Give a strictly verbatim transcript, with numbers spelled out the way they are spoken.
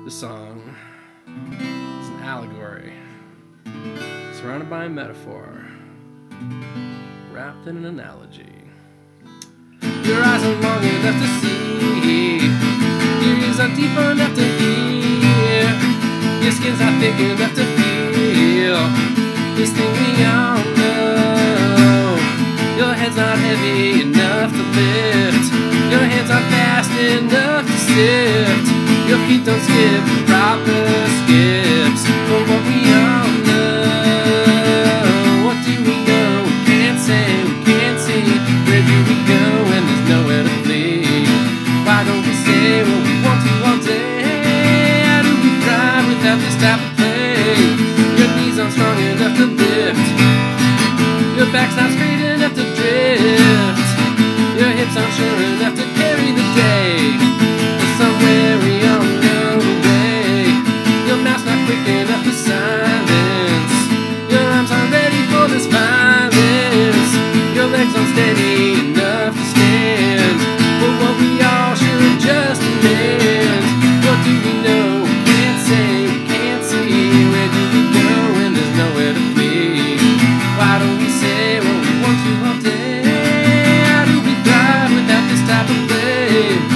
This song is an allegory, surrounded by a metaphor, wrapped in an analogy. Your eyes are long enough to see, your ears are deep enough to hear, your skin's not thick enough to feel this thing we all know. Your head's not heavy enough to lift, your hands aren't fast enough to sift, your feet don't skip the proper skips. But what we all know, what do we know? We can't say, we can't see. Where do we go when there's nowhere to flee? Why don't we say what we want to all day? How do we thrive without this type of play? Your knees aren't strong enough to lift, your back's not straight enough to drift, your hips aren't sure enough to carry the day. But somewhere we all know the way. Your mouth's not quick enough for silence, your arms aren't ready for this violence, your legs aren't steady enough to stand for what we all should just demand. What do we know? We can't say, we can't see. Where do we go when there's nowhere to flee? Why don't we say what we want to all day? How do we thrive without this type of play?